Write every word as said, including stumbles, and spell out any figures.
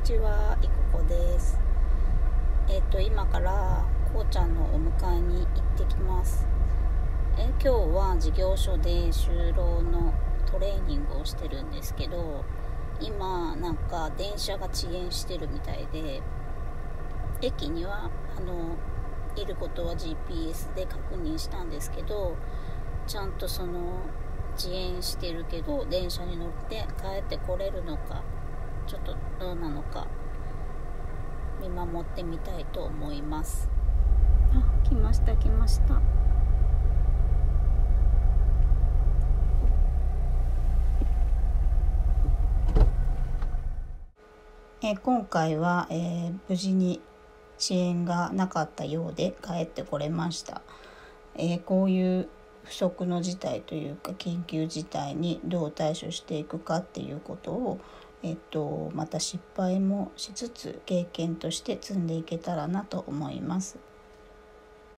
ちは、いここです。えっ、と今からこうちゃんのお迎えに行ってきます。え今日は事業所で就労のトレーニングをしてるんですけど、今なんか電車が遅延してるみたいで、駅にはあのいることは ジーピーエス で確認したんですけど、ちゃんとその遅延してるけど電車に乗って帰ってこれるのか、ちょっとどうなのか見守ってみたいと思います。あ、来ました来ました。え今回は、えー無事に遅延がなかったようで帰ってこれました。えーこういう不測の事態というか緊急事態にどう対処していくかっていうことを、えっと、また失敗もしつつ経験として積んでいけたらなと思います。